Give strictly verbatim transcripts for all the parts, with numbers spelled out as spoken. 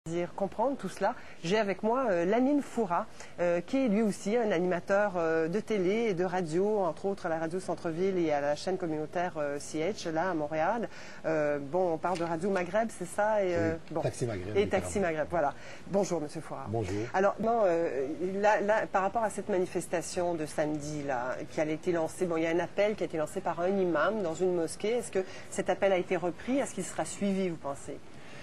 Dire comprendre tout cela, j'ai avec moi euh, Lamine Foura, euh, qui est lui aussi un animateur euh, de télé et de radio, entre autres à la radio Centre-Ville et à la chaîne communautaire euh, C H, là à Montréal. Euh, bon, on parle de Radio Maghreb, c'est ça et, euh, oui, bon. Taxi Maghreb. Et Taxi Maghreb, voilà. Bonjour, Monsieur Foura. Bonjour. Alors, non, euh, là, là, par rapport à cette manifestation de samedi, là, qui a été lancée, bon, il y a un appel qui a été lancé par un imam dans une mosquée. Est-ce que cet appel a été repris? Est-ce qu'il sera suivi, vous pensez?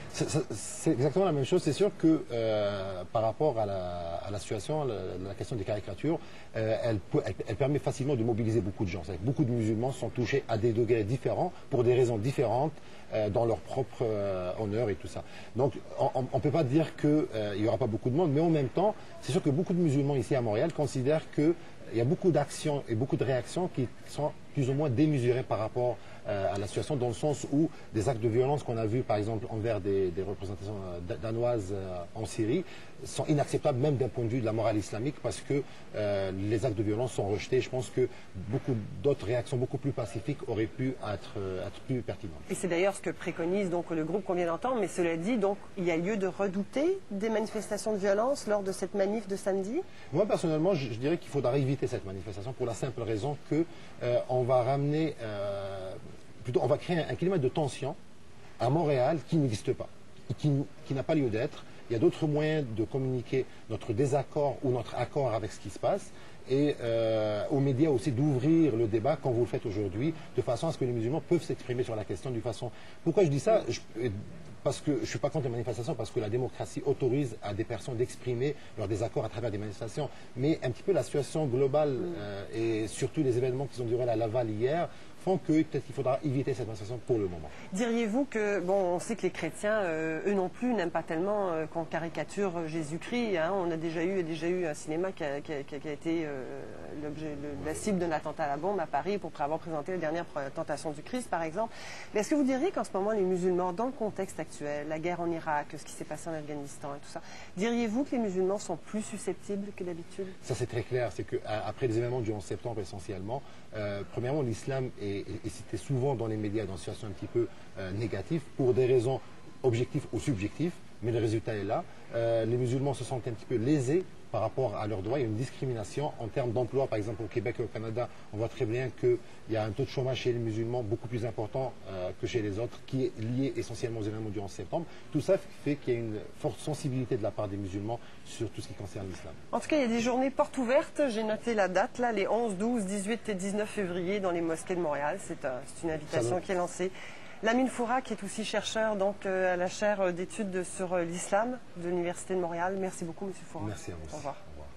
C'est exactement la même chose. C'est sûr que euh, par rapport à la, à la situation, la, la question des caricatures, euh, elle, peut, elle, elle permet facilement de mobiliser beaucoup de gens. Beaucoup de musulmans sont touchés à des degrés différents, pour des raisons différentes, euh, dans leur propre euh, honneur et tout ça. Donc on ne peut pas dire qu'il euh, n'y aura pas beaucoup de monde, mais en même temps, c'est sûr que beaucoup de musulmans ici à Montréal considèrent qu'il y a beaucoup d'actions et beaucoup de réactions qui sont plus ou moins démesurées par rapport euh, à la situation, dans le sens où des actes de violence qu'on a vus, par exemple, envers des, des représentations euh, danoises euh, en Syrie, sont inacceptables même d'un point de vue de la morale islamique, parce que euh, les actes de violence sont rejetés. Je pense que beaucoup d'autres réactions beaucoup plus pacifiques auraient pu être, euh, être plus pertinentes. Et c'est d'ailleurs ce que préconise donc le groupe qu'on vient d'entendre, mais cela dit, donc, il y a lieu de redouter des manifestations de violence lors de cette manif de samedi? Moi, personnellement, je, je dirais qu'il faudra éviter cette manifestation pour la simple raison que euh, on va ramener, euh, plutôt on va créer un, un climat de tension à Montréal qui n'existe pas, qui, qui n'a pas lieu d'être. Il y a d'autres moyens de communiquer notre désaccord ou notre accord avec ce qui se passe, et euh, aux médias aussi d'ouvrir le débat, comme vous le faites aujourd'hui, de façon à ce que les musulmans peuvent s'exprimer sur la question d'une façon... Pourquoi je dis ça? je, Parce que je ne suis pas contre les manifestations, parce que la démocratie autorise à des personnes d'exprimer leur désaccord à travers des manifestations. Mais un petit peu la situation globale euh, et surtout les événements qui ont duré à Laval hier font que peut-être qu'il faudra éviter cette manifestation pour le moment. Diriez-vous que, bon, on sait que les chrétiens, euh, eux non plus, n'aiment pas tellement euh, qu'on caricature Jésus-Christ. Hein. On a déjà eu, déjà eu un cinéma qui a, qui a, qui a été euh, l'objet, le, la cible d'un attentat à la bombe à Paris pour avoir présenté la dernière tentation du Christ, par exemple. Mais est-ce que vous diriez qu'en ce moment, les musulmans, dans le contexte actuel, la guerre en Irak, ce qui s'est passé en Afghanistan et tout ça, diriez-vous que les musulmans sont plus susceptibles que d'habitude? Ça, c'est très clair. C'est qu'après les événements du onze septembre, essentiellement, euh, premièrement, l'islam est, est, est cité souvent dans les médias dans une situation un petit peu euh, négative pour des raisons objectives ou subjectives, mais le résultat est là. Euh, les musulmans se sentent un petit peu lésés par rapport à leurs droits. Il y a une discrimination en termes d'emploi. Par exemple, au Québec et au Canada, on voit très bien qu'il y a un taux de chômage chez les musulmans beaucoup plus important euh, que chez les autres, qui est lié essentiellement aux événements du onze septembre. Tout ça fait qu'il y a une forte sensibilité de la part des musulmans sur tout ce qui concerne l'islam. En tout cas, il y a des journées portes ouvertes. J'ai noté la date, là, les onze, douze, dix-huit et dix-neuf février dans les mosquées de Montréal. C'est euh, une invitation qui est lancée. Lamine Foura, qui est aussi chercheur donc, euh, à la chaire d'études sur euh, l'islam de l'Université de Montréal. Merci beaucoup, Monsieur Foura. Merci à vous. Au revoir. Au revoir.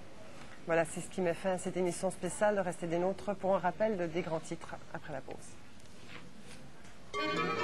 Voilà, c'est ce qui met fin à cette émission spéciale. Restez des nôtres pour un rappel des grands titres après la pause.